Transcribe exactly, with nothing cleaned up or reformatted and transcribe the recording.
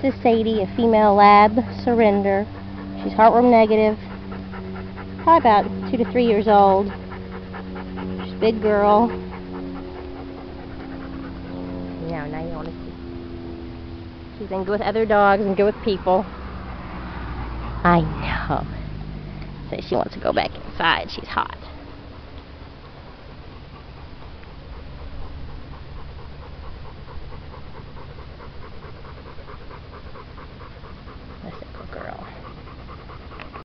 is Sadie, a female lab surrender. She's heartworm negative. Probably about two to three years old. She's a big girl. Now, now you want to see. She's been good with other dogs and good with people. I know. So she wants to go back inside. She's hot.